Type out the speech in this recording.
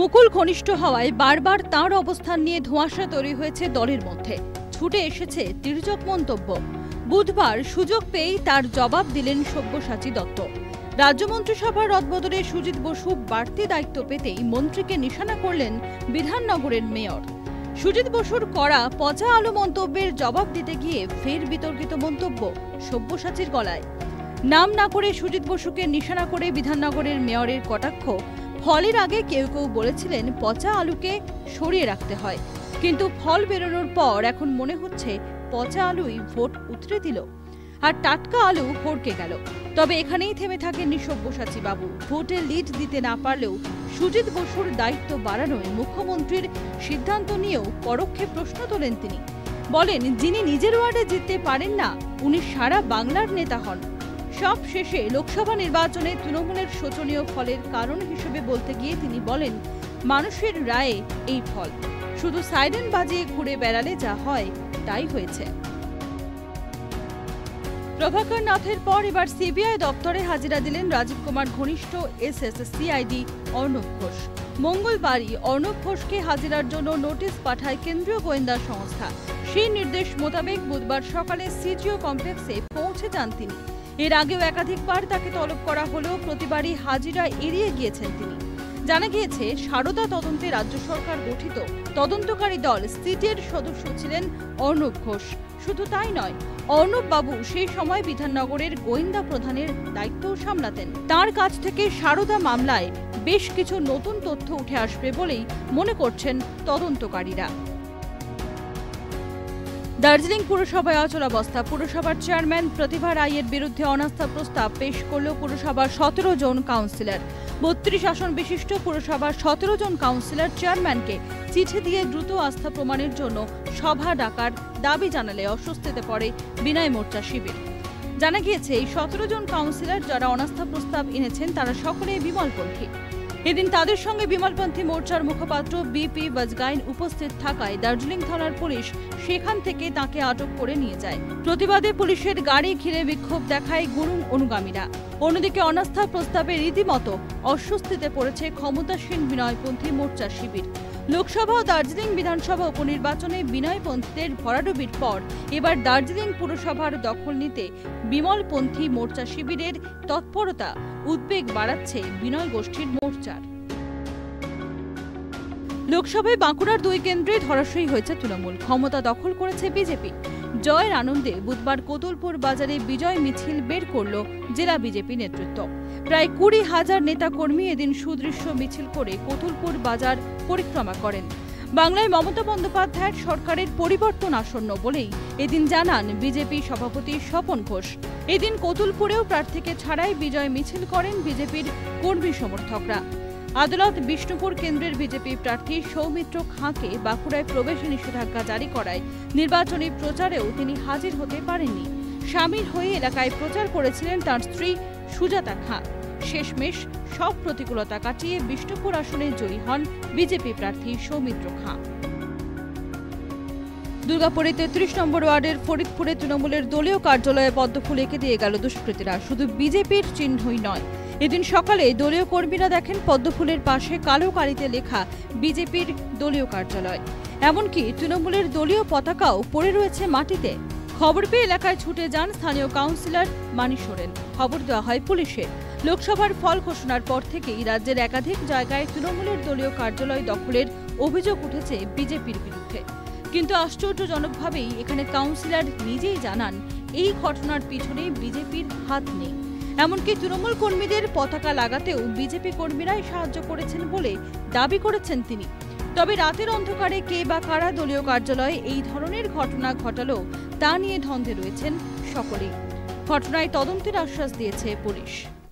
মুকুল ঘনিষ্ঠ হওয়ায় বারবার তাঁর অবস্থান নিয়ে ধোঁয়াশা তৈরি হয়েছে দলের মধ্যে। ছুটে এসেছে তির্যক মন্তব্য। বুধবার সুযোগ পেয়েই তার জবাব দিলেন সব্যসাচী দত্ত। রাজ্য মন্ত্রিসভার রদবদলে সুজিত বসু বাড়তি দায়িত্ব পেতেই মন্ত্রীকে নিশানা করলেন বিধাননগরের মেয়র। সুজিত বসুর করা পচা আলু মন্তব্যের জবাব দিতে গিয়ে ফের বিতর্কিত মন্তব্য সব্যসাচীর গলায়। নাম না করে সুজিত বসুকে নিশানা করে বিধাননগরের মেয়রের কটাক্ষ। ফলের আগে কেউ কেউ বলেছিলেন পচা আলুকে সরিয়ে রাখতে হয়, কিন্তু ফল বেরোনোর পর এখন মনে হচ্ছে পচা আলুই ভোট উতরে দিল আর টাটকা আলু হড়কে গেল। তবে এখানেই থেমে থাকেননি সব্যসাচী বাবু। ভোটে লিড দিতে না পারলেও সুজিত বসুর দায়িত্ব বাড়ানোয় মুখ্যমন্ত্রীর সিদ্ধান্ত নিয়েও পরোক্ষে প্রশ্ন তোলেন তিনি। বলেন, যিনি নিজের ওয়ার্ডে জিততে পারেন না, উনি সারা বাংলার নেতা হন। সব শেষে লোকসভা নির্বাচনে তৃণমূলের শোচনীয় ফলের কারণ হিসেবে বলতে গিয়ে তিনি বলেন, মানুষের রায়ে এই ফল, শুধু সাইরেন বাজিয়ে ঘুরে বেড়ালে যা হয় তাই হয়েছে। প্রভাকর নাথের পর এবার সিবিআই দপ্তরে হাজিরা দিলেন রাজীব কুমার ঘনিষ্ঠ এসএসসিআইডি অর্ণব ঘোষ। মঙ্গলবারই অর্ণব ঘোষকে হাজিরার জন্য নোটিশ পাঠায় কেন্দ্রীয় গোয়েন্দা সংস্থা। সেই নির্দেশ মোতাবেক বুধবার সকালে সিজিও কমপ্লেক্সে পৌঁছে যান তিনি। এর আগেও একাধিকবার তাকে তলব করা হলেও প্রতিবারই হাজিরা এড়িয়ে গিয়েছেন তিনি। জানা গিয়েছে, সারদা তদন্তে রাজ্য সরকার গঠিত তদন্তকারী দল সিটের সদস্য ছিলেন অর্ণব ঘোষ। শুধু তাই নয়, অর্ণব বাবু সেই সময় বিধাননগরের গোয়েন্দা প্রধানের দায়িত্বও সামলাতেন। তার কাছ থেকে সারদা মামলায় বেশ কিছু নতুন তথ্য উঠে আসবে বলেই মনে করছেন তদন্তকারীরা। দার্জিলিং পুরসভায় অচলাবস্থা। পুরসভার চেয়ারম্যান প্রতিভা রায়ের বিরুদ্ধে অনাস্থা প্রস্তাব পেশ করল পুরসভার 17 জন কাউন্সিলর। 32 আসন বিশিষ্ট পুরসভার 17 জন কাউন্সিলর চেয়ারম্যানকে চিঠি দিয়ে দ্রুত আস্থা প্রমাণের জন্য সভা ডাকার দাবি জানালে অস্বস্তিতে পড়ে বিনয় মোর্চা শিবির। জানা গিয়েছে, এই 17 জন কাউন্সিলর যারা অনাস্থা প্রস্তাব এনেছেন তারা সকলেই বিমলপন্থী। এদিন তাদের সঙ্গে বিমলপন্থী মোর্চার মুখপাত্র বিপি ওয়াজগাইন উপস্থিত থাকায় দার্জিলিং থানার পুলিশ সেখান থেকে তাকে আটক করে নিয়ে যায়। প্রতিবাদে পুলিশের গাড়ি ঘিরে বিক্ষোভ দেখায় গুরুং অনুগামীরা। অন্যদিকে অনাস্থা প্রস্তাবে রীতিমতো অস্বস্তিতে পড়েছে ক্ষমতাসীন বিনয়পন্থী মোর্চার শিবির। লোকসভা ও দার্জিলিং বিধানসভা উপনির্বাচনে বিনয়পন্থীদের ভরাডুবির পর এবার দার্জিলিং পুরসভার দখল নিতে বিমলপন্থী মোর্চা শিবিরের তৎপরতা উদ্বেগ বাড়াচ্ছে বিনয় গোষ্ঠীর মোর্চার। লোকসভায় বাঁকুড়ার 2 কেন্দ্রে ধরাশয়ী হয়েছে তৃণমূল। ক্ষমতা দখল করেছে বিজেপি। জয়ের আনন্দে বুধবার কোতুলপুর বাজারে বিজয় মিছিল বের করল জেলা বিজেপি নেতৃত্ব। প্রায় 20,000 নেতাকর্মী এদিন সুদৃশ্য মিছিল করে কোতুলপুর বাজার পরিক্রমা করেন। বাংলায় মমতা বন্দ্যোপাধ্যায়ের সরকারের পরিবর্তন আসন্ন বলেই এদিন জানান বিজেপি সভাপতি স্বপন ঘোষ। এদিন কোতুলপুরেও প্রার্থীকে ছাড়াই বিজয় মিছিল করেন বিজেপির কর্মী সমর্থকরা। আদালত বিষ্ণুপুর কেন্দ্রের বিজেপি প্রার্থী সৌমিত্র খাঁকে বাঁকুড়ায় প্রবেশে নিষেধাজ্ঞা জারি করায় নির্বাচনী প্রচারেও তিনি হাজির হতে পারেননি। সামিল হয়ে এলাকায় প্রচার করেছিলেন তাঁর স্ত্রী সুজাতা খাঁ। শেষমেশ সব প্রতিকূলতা কাটিয়ে বিষ্ণুপুর আসনে জয়ী হন বিজেপি প্রার্থী সৌমিত্র খাঁ। দুর্গাপুরে 33 নম্বর ওয়ার্ডের ফরিদপুরে তৃণমূলের দলীয় কার্যালয়ে পদ্মফুল এঁকে দিয়ে গেল দুষ্কৃতীরা। শুধু বিজেপির চিহ্নই নয়, এদিন সকালে দলীয় কর্মীরা দেখেন পদ্মফুলের পাশে কালো কালিতে লেখা বিজেপির দলীয় কার্যালয়। এমনকি তৃণমূলের দলীয় পতাকাও পড়ে রয়েছে মাটিতে। খবর পেয়ে এলাকায় ছুটে যান স্থানীয় কাউন্সিলর মানি সোরেন। খবর দেওয়া হয় পুলিশের। লোকসভার ফল ঘোষণার পর থেকেই রাজ্যের একাধিক জায়গায় তৃণমূলের দলীয় কার্যালয় দখলের অভিযোগ উঠেছে বিজেপির বিরুদ্ধে। কিন্তু আশ্চর্যজনকভাবেই এখানে কাউন্সিলর নিজেই জানান, এই ঘটনার পিছনে বিজেপির হাত নেই। এমনকি তৃণমূল কর্মীদের পতাকা লাগাতেও বিজেপি কর্মীরাই সাহায্য করেছেন বলে দাবি করেছেন তিনি। তবে রাতের অন্ধকারে কে বা কারা দলীয় কার্যালয়ে এই ধরনের ঘটনা ঘটালো তা নিয়ে ধন্দে রয়েছেন সকলেই। ঘটনায় তদন্তের আশ্বাস দিয়েছে পুলিশ।